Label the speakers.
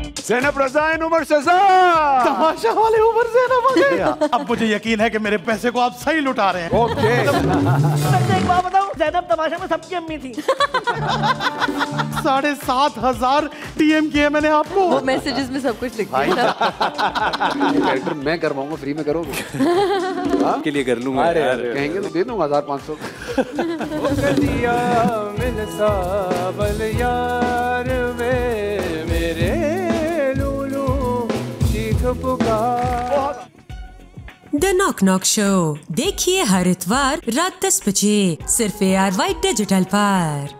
Speaker 1: ज़ैनब रज़ाइन उमर सजा।
Speaker 2: तमाशा वाले उमर ज़ैनब आ गए। अब मुझे यकीन है कि मेरे पैसे को आप सही लुटा रहे हैं।
Speaker 1: ओके।
Speaker 3: एक बात बताऊं, ज़ैनब तमाशा में सबकी अम्मी थी।
Speaker 2: 7,500 DM किए मैंने आपको।
Speaker 4: वो मैसेजेस में सब कुछ लिख दिया।
Speaker 1: कैरेक्टर मैं करवाऊंगा, फ्री में करोगे?
Speaker 5: के लिए कर लूंगा यार।
Speaker 1: कहेंगे तो दे दूंगा 1,500।
Speaker 6: द नॉक नॉक शो देखिए हर इतवार रात 10 बजे सिर्फ ARY डिजिटल पर।